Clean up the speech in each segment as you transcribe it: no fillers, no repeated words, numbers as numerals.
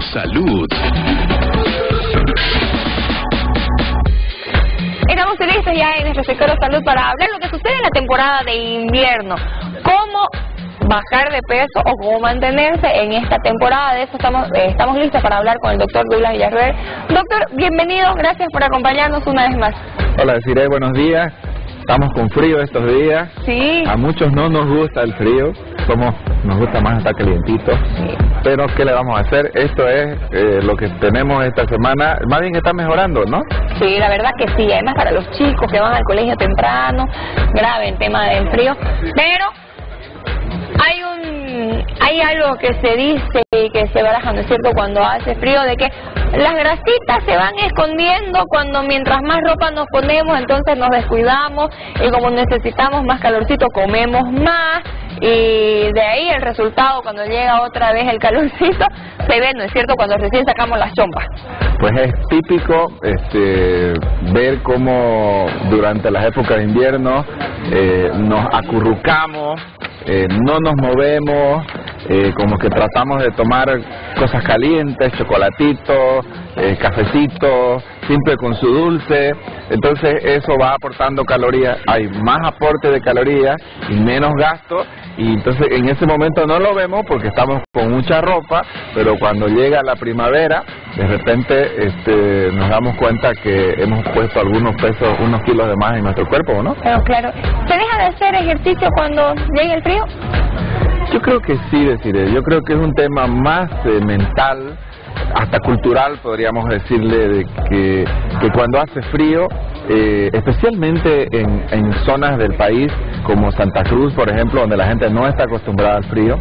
Salud. Estamos listos ya en nuestro sector de salud para hablar lo que sucede en la temporada de invierno. Cómo bajar de peso o cómo mantenerse en esta temporada. De eso estamos listos para hablar con el doctor Douglas Villarroel. Doctor, bienvenido, gracias por acompañarnos una vez más. Hola, Desiree, buenos días. Estamos con frío estos días. Sí. A muchos no nos gusta el frío, nos gusta más estar calientitos. Sí. Pero ¿qué le vamos a hacer? Esto es lo que tenemos esta semana. Más bien está mejorando, ¿no? Sí, la verdad que sí. Además para los chicos que van al colegio temprano, grave el tema del frío. Pero hay algo que se dice y que se baraja, ¿no es cierto?, cuando hace frío, de que las grasitas se van escondiendo mientras más ropa nos ponemos, entonces nos descuidamos y como necesitamos más calorcito comemos más y de ahí el resultado cuando llega otra vez el calorcito se ve, ¿no es cierto?, cuando recién sacamos las chompas. Pues es típico ver cómo durante las épocas de invierno nos acurrucamos, no nos movemos, como que tratamos de tomar cosas calientes, chocolatitos, cafecitos, siempre con su dulce. Entonces eso va aportando calorías, hay más aporte de calorías y menos gasto, y entonces en ese momento no lo vemos porque estamos con mucha ropa, pero cuando llega la primavera de repente nos damos cuenta que hemos puesto algunos pesos, unos kilos de más en nuestro cuerpo, ¿no? Pero claro, ¿se deja de hacer ejercicio cuando llegue el frío? Yo creo que sí, deciré. Yo creo que es un tema más mental, hasta cultural, podríamos decirle, de que cuando hace frío, especialmente en zonas del país como Santa Cruz, por ejemplo, donde la gente no está acostumbrada al frío,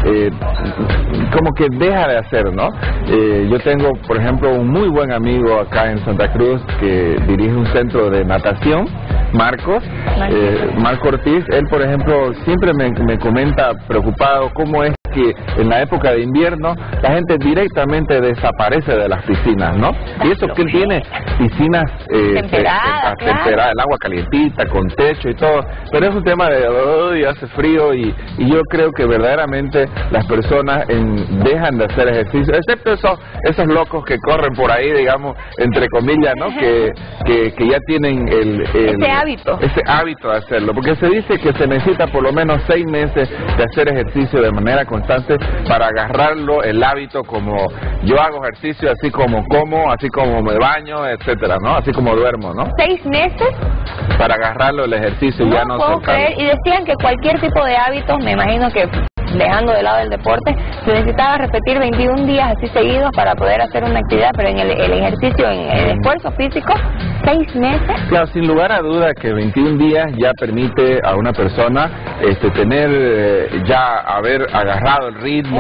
como que deja de hacer, ¿no? Yo tengo, por ejemplo, un muy buen amigo acá en Santa Cruz que dirige un centro de natación, Marco Ortiz. Él, por ejemplo, siempre me comenta preocupado cómo es que en la época de invierno la gente directamente desaparece de las piscinas, ¿no? Y eso que él tiene piscinas temperadas, el agua calientita, con techo y todo, pero es un tema de hoy hace frío y yo creo que verdaderamente las personas dejan de hacer ejercicio, excepto esos locos que corren por ahí, digamos, entre comillas, ¿no? Que ya tienen ese hábito de hacerlo, porque se dice que se necesita por lo menos 6 meses de hacer ejercicio de manera constante para agarrarlo el hábito, como yo hago ejercicio, así como como, así como me baño, etcétera, ¿no? Así como duermo, ¿no? 6 meses para agarrarlo el ejercicio y ya no puedo creer. Y decían que cualquier tipo de hábitos, me imagino que dejando de lado el deporte, se necesitaba repetir 21 días así seguidos para poder hacer una actividad, pero en el ejercicio, en el esfuerzo físico, 6 meses. Claro, sin lugar a duda que 21 días ya permite a una persona tener, ya haber agarrado el ritmo.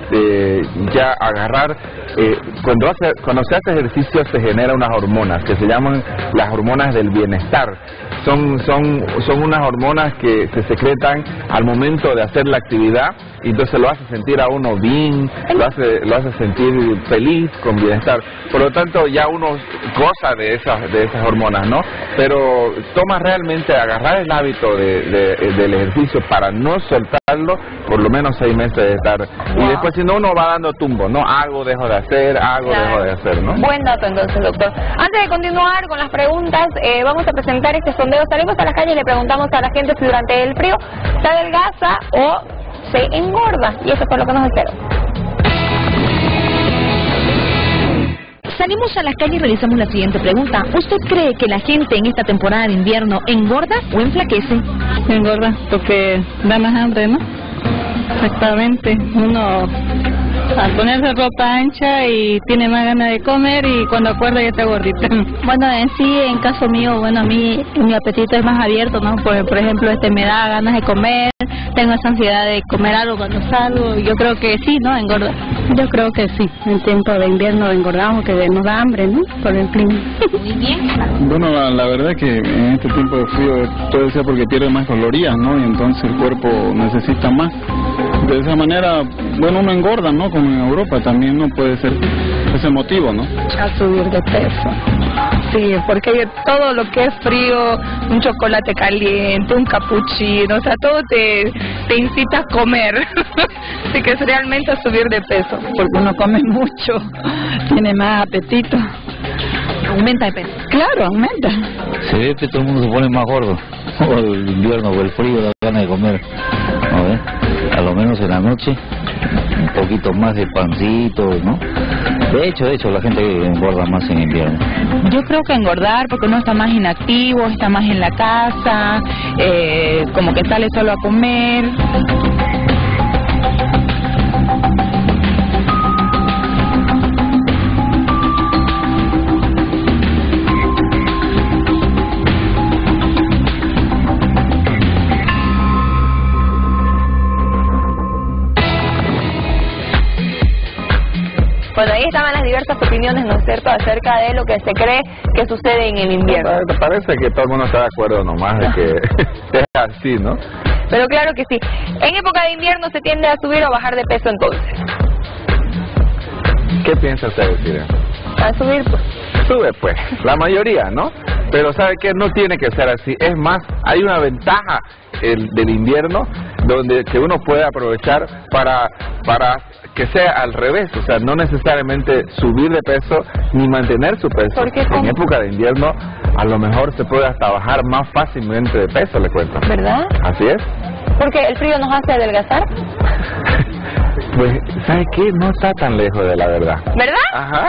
Ya agarrar, cuando se hace ejercicio se generan unas hormonas que se llaman las hormonas del bienestar. Son unas hormonas que se secretan al momento de hacer la actividad y entonces lo hace sentir a uno bien, lo hace sentir feliz, con bienestar. Por lo tanto ya uno goza de esas hormonas, ¿no? Pero toma realmente agarrar el hábito del ejercicio para no soltarlo por lo menos 6 meses de estar. Wow. Y después si no uno va dando tumbo, ¿no? Hago, dejo de hacer, dejo de hacer, ¿no? Buen dato entonces, doctor. Antes de continuar con las preguntas, vamos a presentar este sondeo. Salimos a la calle y le preguntamos a la gente si durante el frío se adelgaza o se engorda, y eso fue lo que nos espera. Salimos a la calle y realizamos la siguiente pregunta. ¿Usted cree que la gente en esta temporada de invierno engorda o enflaquece? Engorda, porque da más hambre, ¿no? Exactamente. Uno al ponerse ropa ancha y tiene más ganas de comer y cuando acuerda ya está gordita. Bueno, en sí, en caso mío, bueno, a mí mi apetito es más abierto, ¿no? Por ejemplo, me da ganas de comer, tengo esa ansiedad de comer algo cuando salgo. Yo creo que sí, ¿no? Engorda. Yo creo que sí. En tiempo de invierno engordamos, que nos da hambre, ¿no? Por el clima. Muy bien. Bueno, la verdad es que en este tiempo de frío puede ser porque pierde más calorías, ¿no? Y entonces el cuerpo necesita más. De esa manera, bueno, uno engorda, ¿no? Como en Europa también, ¿no? Puede ser ese motivo, ¿no? A subir de peso. Sí, porque todo lo que es frío, un chocolate caliente, un capuchino, o sea, todo te incita a comer. Así que es realmente a subir de peso. Porque uno come mucho, tiene más apetito. Aumenta de peso. Claro, aumenta. Se ve que todo el mundo se pone más gordo. O el invierno o el frío, la gana de comer. A ver, a lo menos en la noche, un poquito más de pancito, ¿no? De hecho, la gente engorda más en invierno. Yo creo que engordar porque uno está más inactivo, está más en la casa, como que sale solo a comer. Bueno, ahí estaban las diversas opiniones, ¿no es cierto?, acerca de lo que se cree que sucede en el invierno. Parece que todo el mundo está de acuerdo nomás de que es así, ¿no? Pero claro que sí. En época de invierno se tiende a subir o bajar de peso entonces. ¿Qué piensa usted decir? A subir, pues. Sube, pues, la mayoría, ¿no? Pero ¿sabe qué? No tiene que ser así. Es más, hay una ventaja del invierno donde que uno puede aprovechar para que sea al revés, o sea, no necesariamente subir de peso ni mantener su peso. ¿Por qué? En época de invierno a lo mejor se puede hasta bajar más fácilmente de peso, le cuento. ¿Verdad? Así es. Porque el frío nos hace adelgazar. Pues, ¿sabe qué? No está tan lejos de la verdad. ¿Verdad? Ajá.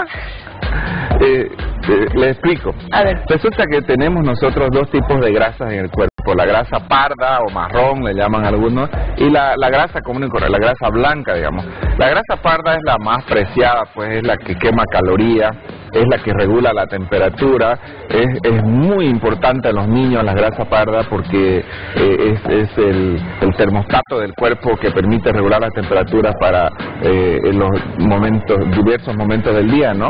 Le explico. A ver. Resulta que tenemos nosotros dos tipos de grasas en el cuerpo. La grasa parda o marrón, le llaman algunos, y la grasa común y corriente, la grasa blanca, digamos. La grasa parda es la más preciada, pues es la que quema calorías, es la que regula la temperatura, es muy importante en los niños la grasa parda porque es el termostato del cuerpo que permite regular la temperatura para en los diversos momentos del día, ¿no?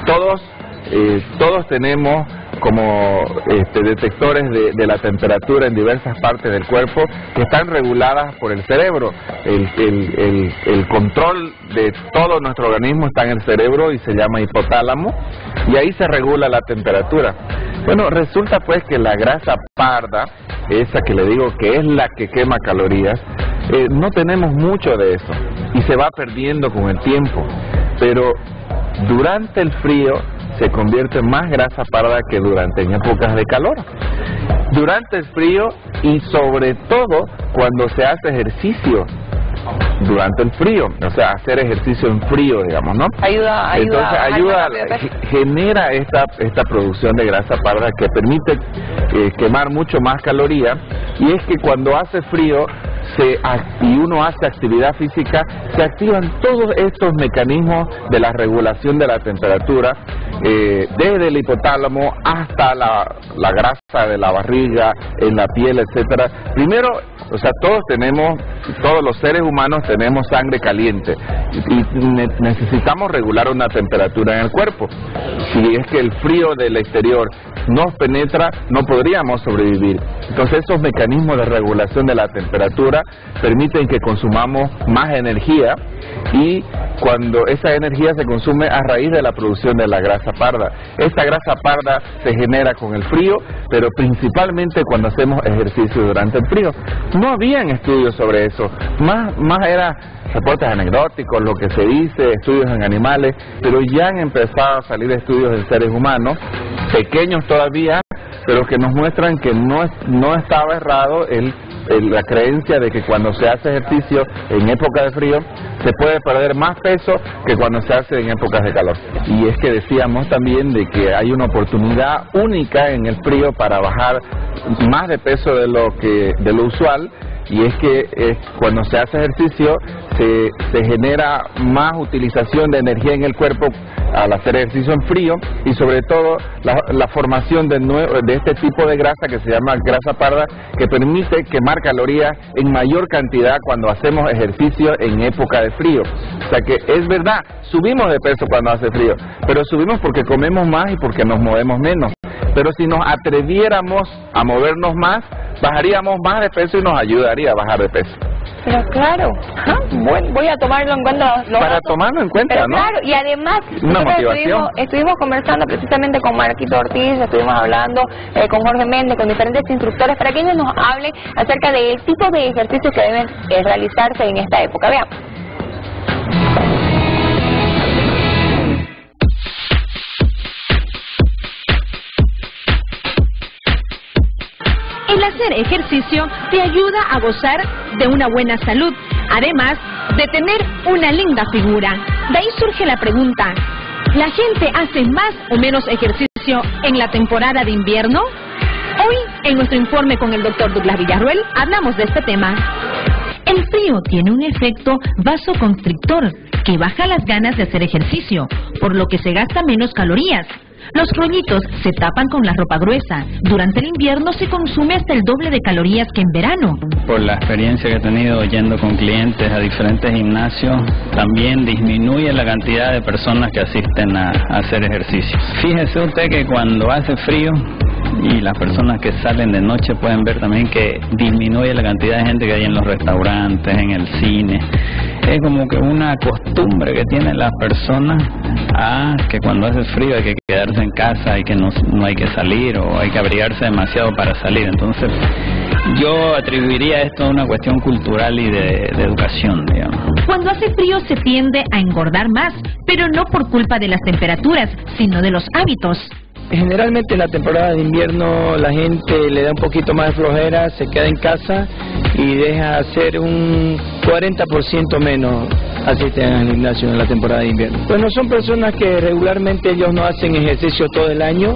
Todos tenemos como detectores de la temperatura en diversas partes del cuerpo que están reguladas por el cerebro. El control de todo nuestro organismo está en el cerebro y se llama hipotálamo, y ahí se regula la temperatura. Bueno, resulta pues que la grasa parda, esa que le digo que es la que quema calorías, no tenemos mucho de eso y se va perdiendo con el tiempo, pero durante el frío se convierte en más grasa parda que en épocas de calor. Durante el frío y sobre todo cuando se hace ejercicio durante el frío, o sea, hacer ejercicio en frío, digamos, ¿no? Entonces genera esta producción de grasa parda que permite quemar mucho más calorías, y es que cuando hace frío y uno hace actividad física, se activan todos estos mecanismos de la regulación de la temperatura, desde el hipotálamo hasta la grasa de la barriga, en la piel, etcétera. Primero, o sea, todos los seres humanos tenemos sangre caliente y necesitamos regular una temperatura en el cuerpo. Si es que el frío del exterior nos penetra, no podríamos sobrevivir. Entonces esos mecanismos de regulación de la temperatura permiten que consumamos más energía, y cuando esa energía se consume a raíz de la producción de la grasa parda. Esta grasa parda se genera con el frío, pero principalmente cuando hacemos ejercicio durante el frío. No habían estudios sobre eso, más era reportes anecdóticos, lo que se dice, estudios en animales, pero ya han empezado a salir estudios en seres humanos, pequeños todavía, pero que nos muestran que no estaba errado la creencia de que cuando se hace ejercicio en época de frío se puede perder más peso que cuando se hace en épocas de calor. Y es que decíamos también de que hay una oportunidad única en el frío para bajar más de peso de lo usual, y es que cuando se hace ejercicio se genera más utilización de energía en el cuerpo al hacer ejercicio en frío, y sobre todo la formación de este tipo de grasa que se llama grasa parda, que permite quemar calorías en mayor cantidad cuando hacemos ejercicio en época de frío. O sea que es verdad, subimos de peso cuando hace frío, pero subimos porque comemos más y porque nos movemos menos. Pero si nos atreviéramos a movernos más, bajaríamos más de peso y nos ayudaría a bajar de peso. Pero claro, voy a tomarlo en cuenta. Para tomarlo en cuenta, pero ¿no? Claro, y además una motivación. Estuvimos conversando precisamente con Marquito Ortiz, estuvimos hablando con Jorge Méndez, con diferentes instructores, para que ellos nos hablen acerca del tipo de ejercicios que deben realizarse en esta época. Veamos. El hacer ejercicio te ayuda a gozar de una buena salud, además de tener una linda figura. De ahí surge la pregunta, ¿la gente hace más o menos ejercicio en la temporada de invierno? Hoy, en nuestro informe con el Dr. Douglas Villarruel, hablamos de este tema. El frío tiene un efecto vasoconstrictor que baja las ganas de hacer ejercicio, por lo que se gasta menos calorías. Los rollitos se tapan con la ropa gruesa. Durante el invierno se consume hasta el doble de calorías que en verano. Por la experiencia que he tenido yendo con clientes a diferentes gimnasios, también disminuye la cantidad de personas que asisten a hacer ejercicio. Fíjese usted que cuando hace frío, y las personas que salen de noche pueden ver también que disminuye la cantidad de gente que hay en los restaurantes, en el cine. Es como que una costumbre que tienen las personas a que cuando hace frío hay que quedarse en casa y que no hay que salir o hay que abrigarse demasiado para salir. Entonces yo atribuiría esto a una cuestión cultural y de educación, digamos. Cuando hace frío se tiende a engordar más, pero no por culpa de las temperaturas, sino de los hábitos. Generalmente en la temporada de invierno la gente le da un poquito más de flojera, se queda en casa y deja hacer un 40% menos asisten al gimnasio en la temporada de invierno. Bueno, son personas que regularmente ellos no hacen ejercicio todo el año,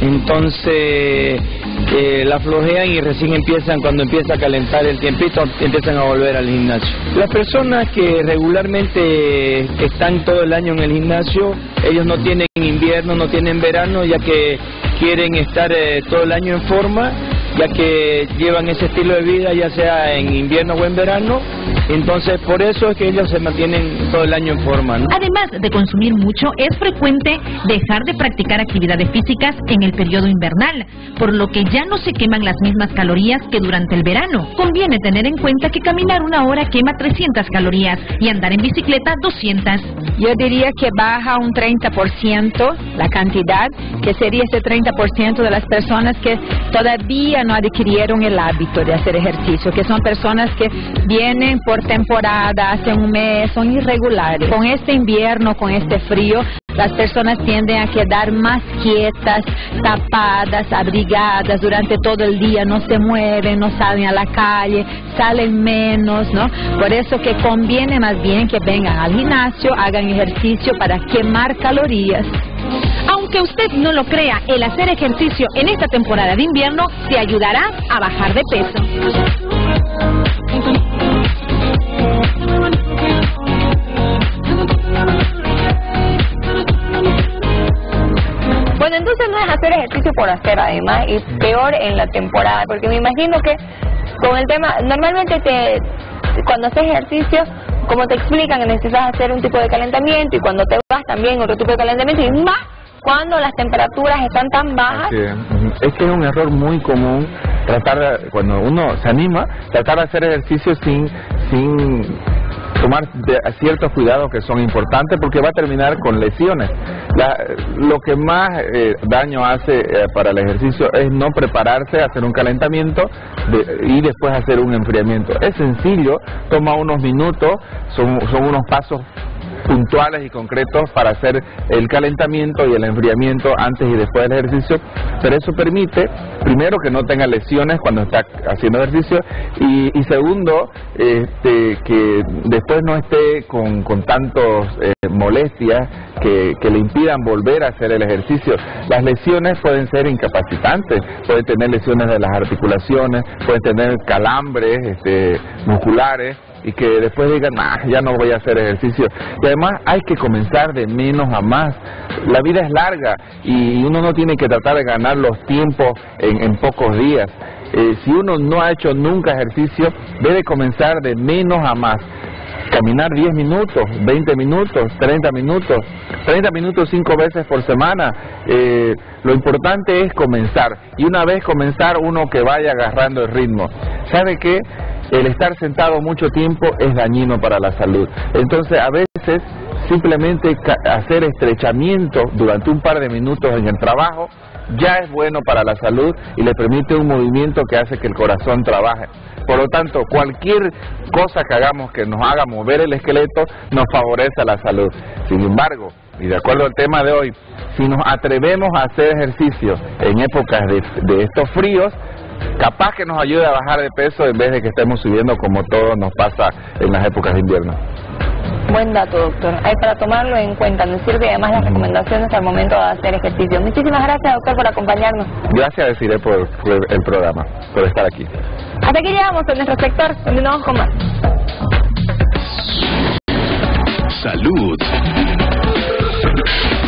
entonces la flojean y recién empiezan, cuando empieza a calentar el tiempito, empiezan a volver al gimnasio. Las personas que regularmente están todo el año en el gimnasio, ellos no tienen invierno, no tienen verano, ya que quieren estar todo el año en forma, ya que llevan ese estilo de vida ya sea en invierno o en verano, entonces por eso es que ellos se mantienen todo el año en forma, ¿no? Además de consumir mucho, es frecuente dejar de practicar actividades físicas en el periodo invernal, por lo que ya no se queman las mismas calorías que durante el verano. Conviene tener en cuenta que caminar una hora quema 300 calorías y andar en bicicleta 200. Yo diría que baja un 30% la cantidad, que sería ese 30% de las personas que todavía no adquirieron el hábito de hacer ejercicio, que son personas que vienen por temporada, hace un mes, son irregulares. Con este invierno, con este frío, las personas tienden a quedar más quietas, tapadas, abrigadas durante todo el día, no se mueven, no salen a la calle, salen menos, ¿no? Por eso que conviene más bien que vengan al gimnasio, hagan ejercicio para quemar calorías. Aunque usted no lo crea, el hacer ejercicio en esta temporada de invierno te ayudará a bajar de peso. Bueno, entonces no es hacer ejercicio por hacer, además, y peor en la temporada, porque me imagino que con el tema, normalmente cuando haces ejercicio, como te explican, que necesitas hacer un tipo de calentamiento, y cuando te vas también otro tipo de calentamiento, y más cuando las temperaturas están tan bajas. Es que es un error muy común cuando uno se anima, tratar de hacer ejercicio sin tomar ciertos cuidados que son importantes, porque va a terminar con lesiones. Lo que más daño hace para el ejercicio es no prepararse, hacer un calentamiento y después hacer un enfriamiento. Es sencillo, toma unos minutos, son unos pasos puntuales y concretos para hacer el calentamiento y el enfriamiento antes y después del ejercicio, pero eso permite, primero, que no tenga lesiones cuando está haciendo ejercicio, y segundo, que después no esté con tantos molestias que le impidan volver a hacer el ejercicio. Las lesiones pueden ser incapacitantes, pueden tener lesiones de las articulaciones, pueden tener calambres musculares, y que después digan, ya no voy a hacer ejercicio. Y además hay que comenzar de menos a más. La vida es larga y uno no tiene que tratar de ganar los tiempos en pocos días. Si uno no ha hecho nunca ejercicio, debe comenzar de menos a más. Caminar 10 minutos, 20 minutos, 30 minutos 5 veces por semana. Lo importante es comenzar, y una vez comenzar, uno que vaya agarrando el ritmo. ¿Sabe qué? el estar sentado mucho tiempo es dañino para la salud. Entonces, a veces, simplemente hacer estrechamiento durante un par de minutos en el trabajo ya es bueno para la salud y le permite un movimiento que hace que el corazón trabaje. Por lo tanto, cualquier cosa que hagamos que nos haga mover el esqueleto nos favorece a la salud. Sin embargo, y de acuerdo al tema de hoy, si nos atrevemos a hacer ejercicio en épocas de estos fríos, capaz que nos ayude a bajar de peso en vez de que estemos subiendo como todo nos pasa en las épocas de invierno. Buen dato, doctor. Hay para tomarlo en cuenta. Nos sirve además las recomendaciones al momento de hacer ejercicio. Muchísimas gracias, doctor, por acompañarnos. Gracias, Desiree, por el programa, por estar aquí. Hasta aquí llegamos en nuestro sector. Continuamos con más. Salud.